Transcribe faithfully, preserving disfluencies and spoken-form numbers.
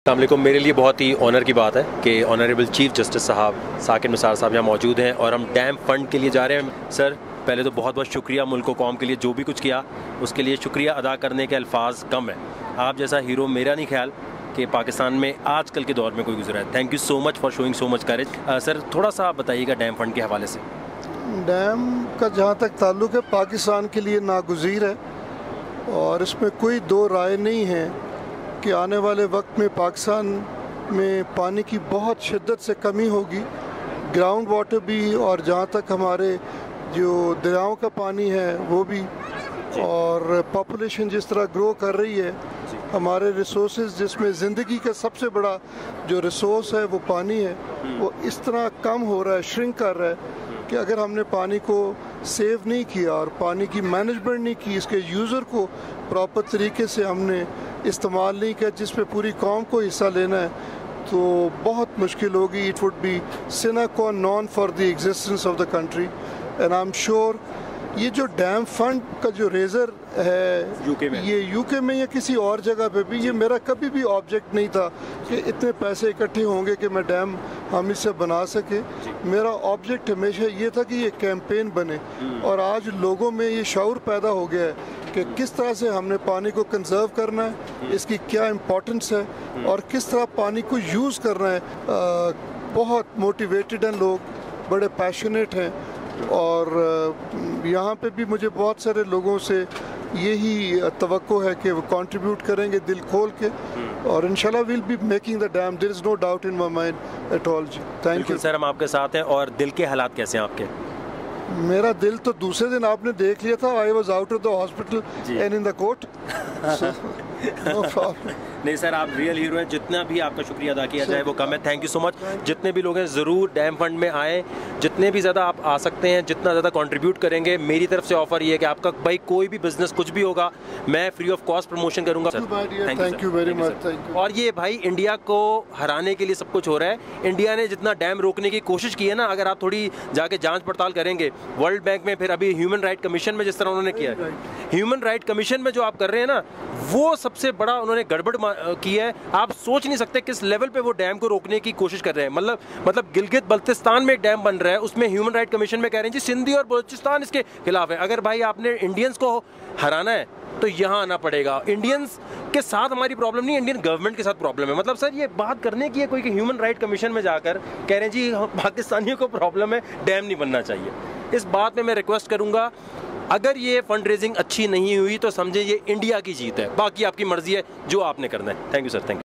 अस्सलाम वालेकुम। मेरे लिए बहुत ही ऑनर की बात है कि ऑनरेबल चीफ जस्टिस साहब साकिब निसार साहब यहाँ मौजूद हैं और हम डैम फंड के लिए जा रहे हैं। सर पहले तो बहुत बहुत शुक्रिया, मुल्क कौम के लिए जो भी कुछ किया उसके लिए शुक्रिया अदा करने के अल्फाज कम है। आप जैसा हीरो मेरा नहीं ख्याल कि पाकिस्तान में आजकल के दौर में कोई गुजरा है। Thank you so much for showing so much courage. Sir थोड़ा सा आप बताइएगा डैम फंड के हवाले से। डैम का जहाँ तक ताल्लुक़ है पाकिस्तान के लिए नागुज़ीर है और इसमें कोई दो राय नहीं है कि आने वाले वक्त में पाकिस्तान में पानी की बहुत शिद्दत से कमी होगी, ग्राउंड वाटर भी, और जहाँ तक हमारे जो दरियाओं का पानी है वो भी, और पॉपुलेशन जिस तरह ग्रो कर रही है, हमारे रिसोर्सेज जिसमें ज़िंदगी का सबसे बड़ा जो रिसोर्स है वो पानी है, वो इस तरह कम हो रहा है, श्रिंक कर रहा है कि अगर हमने पानी को सेव नहीं किया और पानी की मैनेजमेंट नहीं की, इसके यूज़र को प्रॉपर तरीके से हमने इस्तेमाल नहीं किया जिसमें पूरी कौम को हिस्सा लेना है, तो बहुत मुश्किल होगी। It would be sine qua non for the existence of the country and I am sure ये जो डैम फंड का जो रेजर है यूके में, ये यूके में या किसी और जगह पे भी, ये मेरा कभी भी ऑब्जेक्ट नहीं था कि इतने पैसे इकट्ठे होंगे कि मैं डैम हम इससे बना सके। मेरा ऑब्जेक्ट हमेशा ये था कि ये कैंपेन बने और आज लोगों में ये शऊर पैदा हो गया है कि किस तरह से हमने पानी को कंजर्व करना है, इसकी क्या इम्पोर्टेंस है और किस तरह पानी को यूज़ करना है। आ, बहुत मोटिवेटेड हैं लोग, बड़े पैशनेट हैं और यहाँ पे भी मुझे बहुत सारे लोगों से यही तवक्को है कि वो कंट्रीब्यूट करेंगे दिल खोल के और इंशाल्लाह will be making the dam, there is no doubt in my mind at all जी। थैंक यू सर, हम आपके साथ हैं। और दिल के हालात कैसे हैं आपके? मेरा दिल तो दूसरे दिन आपने देख लिया था, I was out of the hospital and in the court. नहीं सर, आप रियल हीरो हैं, जितना भी आपका शुक्रिया अदा किया जाए वो कम है। Thank you so much. जितने भी लोग हैं ज़रूर डैम फंड में आए, जितने भी ज़्यादा आप आ सकते हैं, जितना ज़्यादा कंट्रीब्यूट करेंगे। मेरी तरफ से ऑफर ये है कि आपका भाई कोई भी बिजनेस कुछ भी होगा मैं फ्री ऑफ कॉस्ट प्रमोशन करूंगा। Thank you very much. और ये भाई इंडिया को हराने के लिए सब कुछ हो रहा है। इंडिया ने जितना डैम रोकने की कोशिश की है ना, अगर आप थोड़ी जाके जाँच पड़ताल करेंगे वर्ल्ड बैंक में, फिर अभी ह्यूमन राइट कमीशन में जिस तरह उन्होंने किया है, ह्यूमन राइट कमीशन में जो आप कर रहे हैं ना, वो सबसे बड़ा उन्होंने गड़बड़ की है। आप सोच नहीं सकते किस लेवल पे वो डैम को रोकने की कोशिश कर रहे हैं। मतलब मतलब गिलगित बल्तिस्तान में एक डैम बन रहा है, उसमें ह्यूमन राइट कमीशन में कह रहे हैं जी सिंधी और बलूचिस्तान इसके खिलाफ है। अगर भाई आपने इंडियंस को हराना है तो यहाँ आना पड़ेगा। इंडियंस के साथ हमारी प्रॉब्लम नहीं, इंडियन गवर्नमेंट के साथ प्रॉब्लम है। मतलब सर ये बात करने की है कोई कि ह्यूमन राइट कमीशन में जाकर कह रहे हैं जी पाकिस्तानियों को प्रॉब्लम है, डैम नहीं बनना चाहिए। इस बात में मैं रिक्वेस्ट करूंगा, अगर ये फंड रेजिंग अच्छी नहीं हुई तो समझे ये इंडिया की जीत है, बाकी आपकी मर्जी है जो आपने करना है। Thank you sir, thank you.